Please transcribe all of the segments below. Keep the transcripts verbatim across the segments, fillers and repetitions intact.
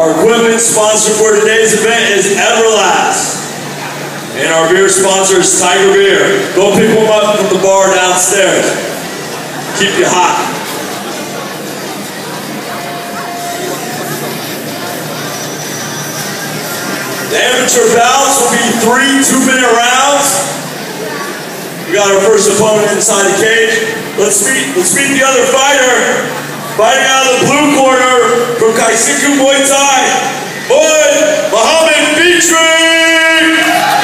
Our equipment sponsor for today's event is Everlast. And our beer sponsor is Tiger Beer. Go pick one up from the bar downstairs. Keep you hot. The amateur bouts will be three two-minute rounds. We got our first opponent inside the cage. Let's meet, let's meet the other fighter. Fighting out of the blue corner from Kaisiku Muay Thai, Boyd Muhammad Vitri!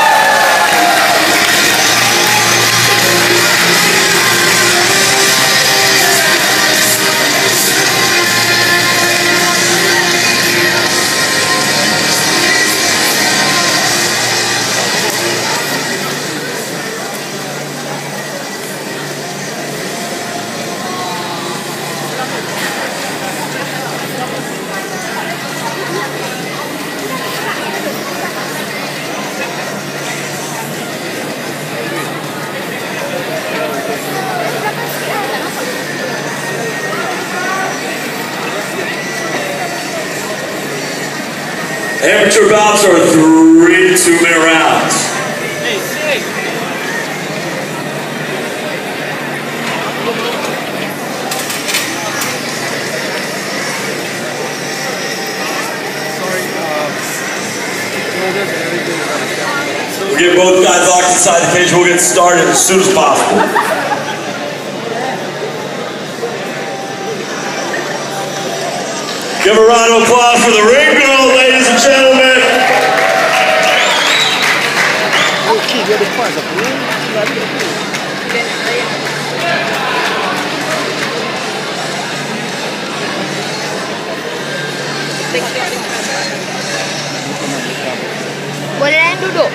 Amateur bouts are three two-minute rounds. Hey, sick. We'll get both guys locked inside the cage. We'll get started as soon as possible. Give a round of applause for the ring girl, ladies and gentlemen. Boleh yang duduk.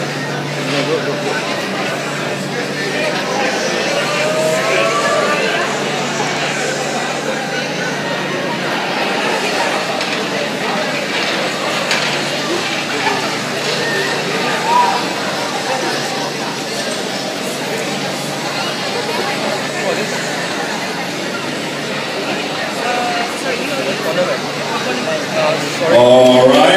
All right.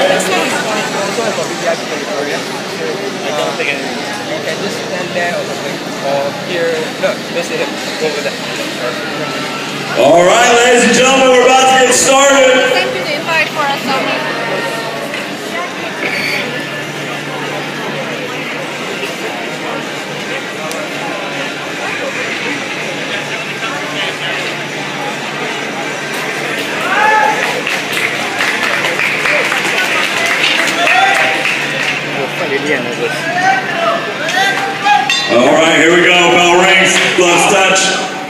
You can just stand there or something, or here. No, just hit him. Go over there. All right, ladies and gentlemen, we're about to get started. Thank you to invite for us, Tommy. All right, here we go. Bell rings, gloves touch.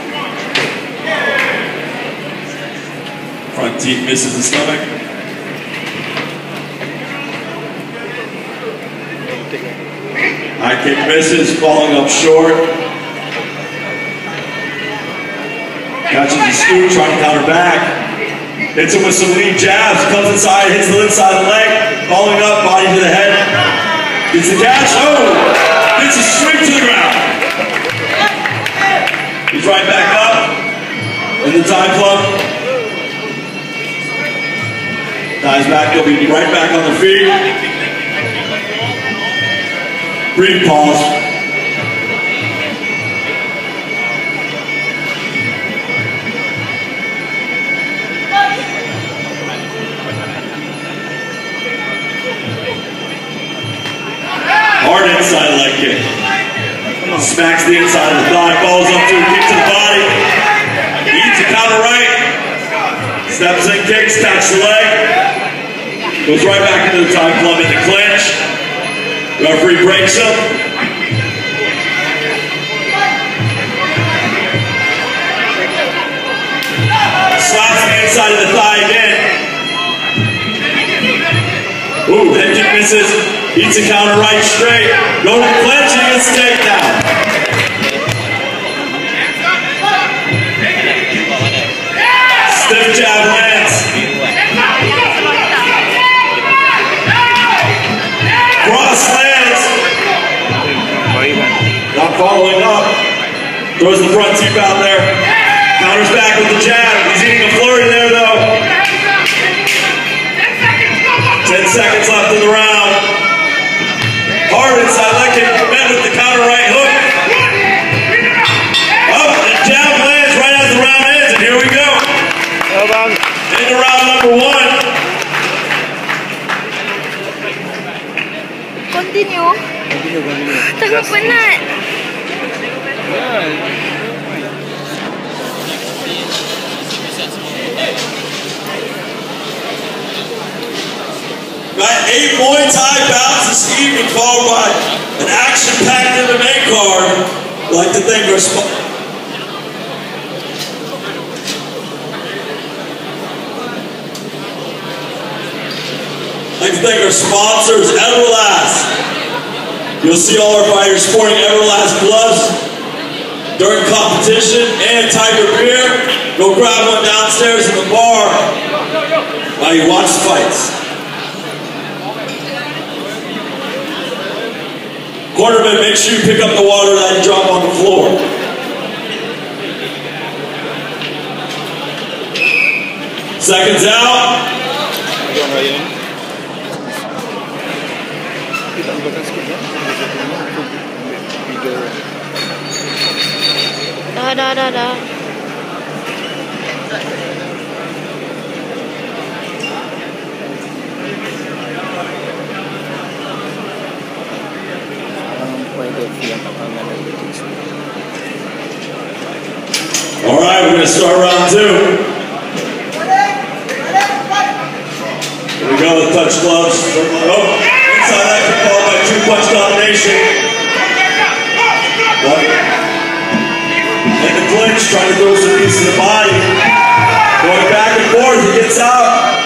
Front teeth misses the stomach. High kick misses, falling up short. Catches the scoop, trying to counter back. Hits him with some lead jabs, comes inside, hits the inside of the leg, falling up, body to the head. Gets the catch, oh! Gets a straight to the ground. He's right back up in the Thai club. Dives back, he'll be right back on the feet. Brief pause. Hard inside leg kick. Smacks the inside of the thigh, falls up to a kick to the body. Eats a counter right. Steps in, kicks, catches the leg. Goes right back into the Thai club in the clinch. Referee breaks him. Slaps the inside of the thigh again. Ooh, head kick misses. Eats a counter right straight. Go to the clinch and he gets the takedown. Stiff jab lands. Cross lands. Not following up. Throws the front teeth out there. Counters back with the jab. He's eating a flurry there though. Tengah penat. Got eight Muay Thai bouts this evening, followed by an action-packed M M A card. I'd like to thank our sponsors. I'd like to thank our sponsors, Everlast. You'll see all our fighters sporting Everlast gloves during competition, and Tiger Beer. Go grab one downstairs in the bar while you watch the fights. Cornerman, make sure you pick up the water that you drop on the floor. Seconds out. Dah, dah, dah, dah. All right, we're going to start round two. Here we go with touch gloves. Oh, inside that kick followed by two punch combination. One. In the clinch, trying to throw some piece of the body. Going back and forth, he gets out.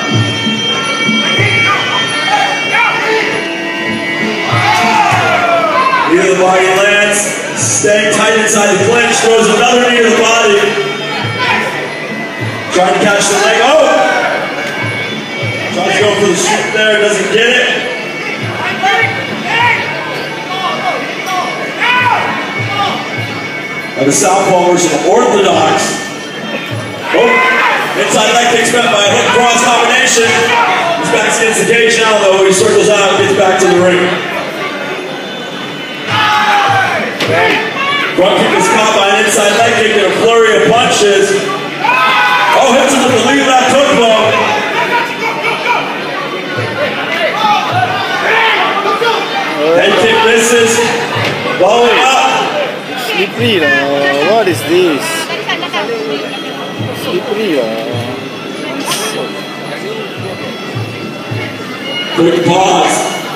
Knee to the body lands, staying tight inside the clinch, throws another knee to the body. Trying to catch the leg, oh! Tries to go for the shoot there, doesn't get it. And the southpaw versus orthodox. Oh, inside leg kicks met by a hook cross combination. He's back against the cage now though, he circles out and gets back to the ring. Front kick is caught by an inside leg kick and a flurry of punches. Oh, hits him with the lead left hook blow. Head kick misses. Following up. Slippery lah. What is this? Slippery lah. Quick pause.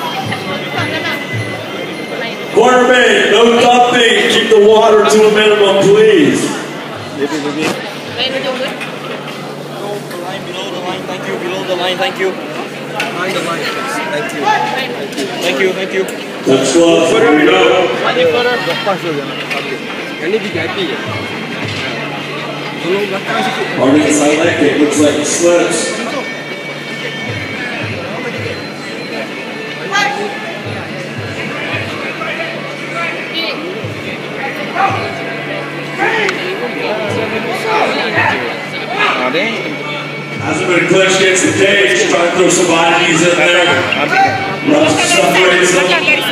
Cornerman, no dumping. Keep the water to a minimum, please. Baby, baby. Line below the line, thank you. Below the line, thank you. Behind the line, thank you. Thank you, thank you. Touch gloves, here we go. Hard inside leg kick, looks like it slips. Hasn't been clinched against the cage, trying to throw some bodies in there. Runs separates them.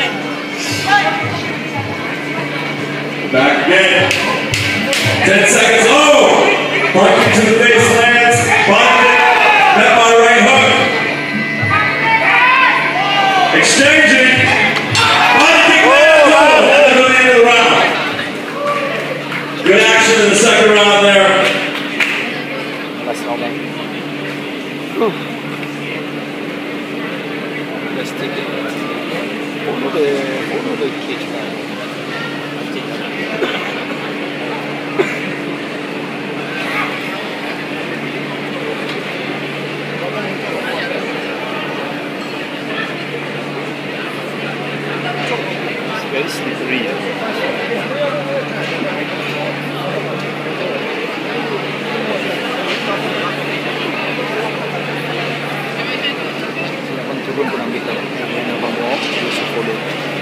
Back again. Ten seconds. Oh! Parking to the base lands. Bottom it. Met by right hook. Exchanging. Body kick lands. Oh! And they're going to the end of the round. Good action in the second round there. That's not bad. Let's take it. Follow the, follow the cage now. It's very slippery. Turun pun ambil kan, yang abang walk, terus follow.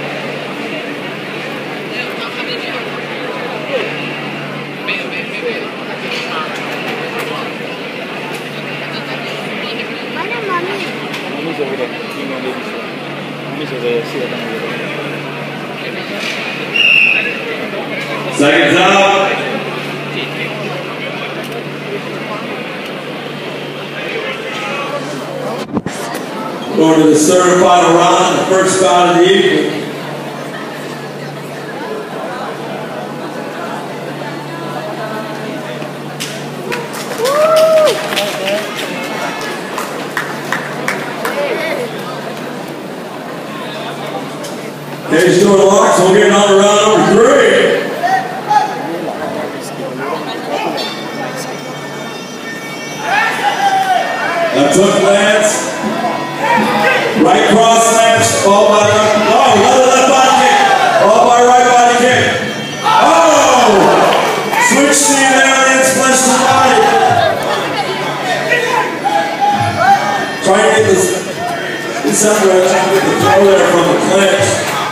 Mana mami? Mami's over there. You know, ladies. Mami's over there. See that over there. Seconds out. Going to the third and final round, the first bout of the evening. Cage door locked, so we're getting on to round number three. Left hook lands. Right cross lands. Followed by the, oh, another left body kick. Followed by right body kick. Oh! Switch Steve Aliens, flesh to body. Trying to get this, this December, trying to get the throw there from the clinch.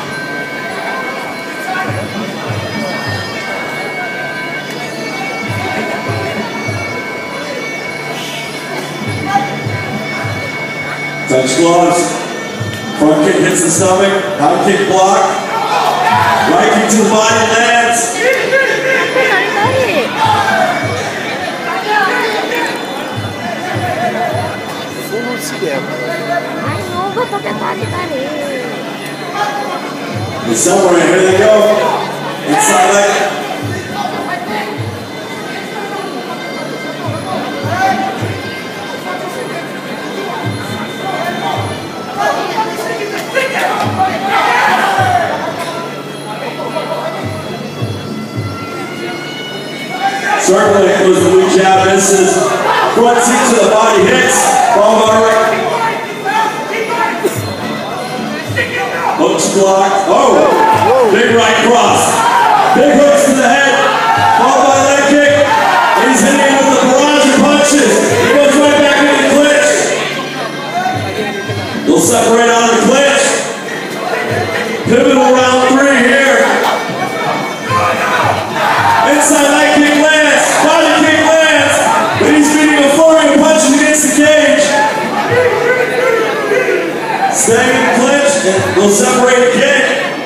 Touch gloves. Front kick hits the stomach. High kick block. Right kick to the body lands. And somewhere, here they go. Inside leg. Circling goes the blue jab, misses. Front seat to the body, hits. Ball bar right. Hooks blocked. Oh! Big right cross. Big hooks to the head. Followed by leg kick. He's hitting with the barrage of punches. He goes right back into the clinch. They'll separate out of the clinch. Pivotal round three here. Inside leg kick lands. Body kick lands. But he's beating a flurry of punches against the cage. Staying in the clinch, and they'll separate again.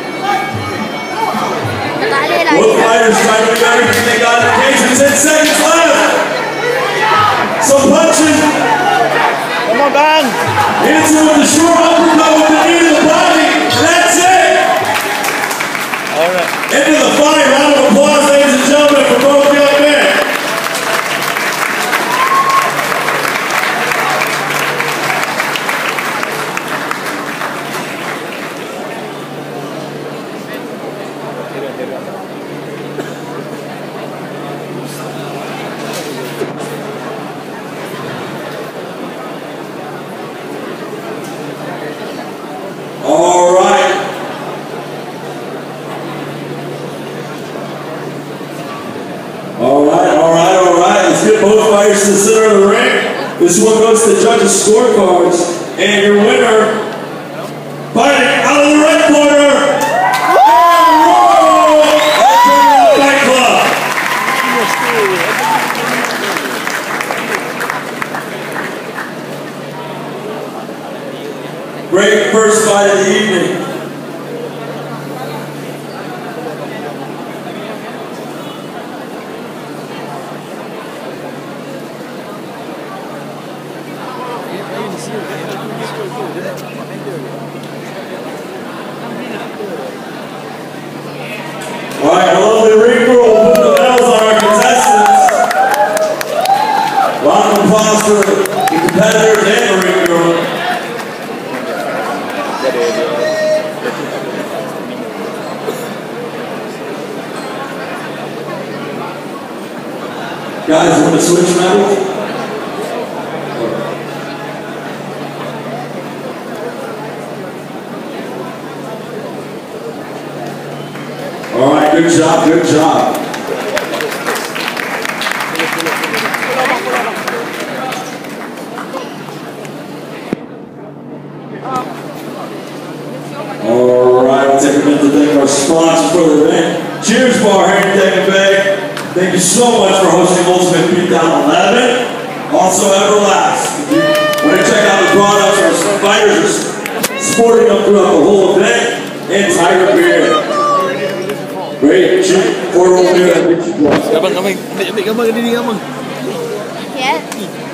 Both fighters trying to do everything they got in the cage. With ten seconds left. Some punches. Come on, man. Into with the short uppercut with the knee to the body. And that's it. All right. Into the fight. Round of applause, ladies and gentlemen, for both young men. All right. All right, all right, all right. Let's get both fighters to the center of the ring. This one goes to the judges' scorecards. And your winner, fighting out of the red corner, Alternative Fight Club. Great first fight of the evening. All right, a lovely ring crew will put the medals on our contestants. Round of applause for the competitors and the ring crew. Guys, want to switch medals? All right, good job, good job. All right, we'll take a minute to thank our sponsor for the event. Cheers Bar here in Tampa Bay. Thank you so much for hosting Ultimate Beatdown eleven. Also, Everlast. If you want to check out the products, our fighters are sporting them throughout the whole event. And Tiger Beer. Great, cheap, portable beer that makes you glow. Yeah.